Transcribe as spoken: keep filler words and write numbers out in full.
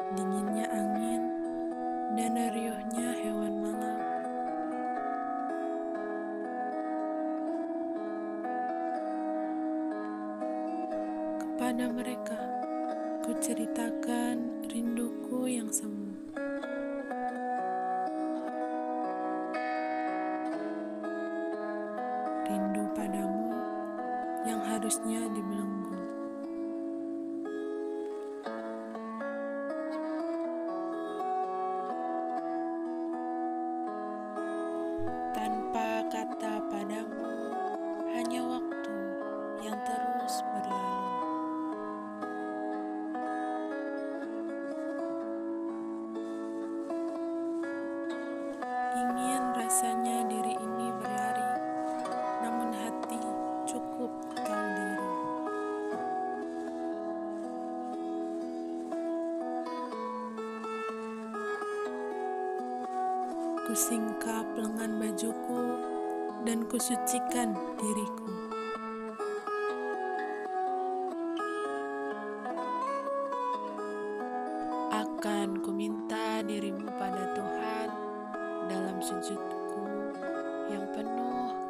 dinginnya angin, dan riuhnya hewan malam. Kepada mereka, ku ceritakan rinduku yang semu. Rindu padamu yang harusnya dibelenggu. Tanpa kata padamu, hanya waktu yang terus berlalu. Ingin rasanya diri ini berlari, namun hati cukup tahu diri. Kusingkap lengan bajuku dan kusucikan diriku. Akan kuminta dirimu pada Tuhan dalam sujudku yang penuh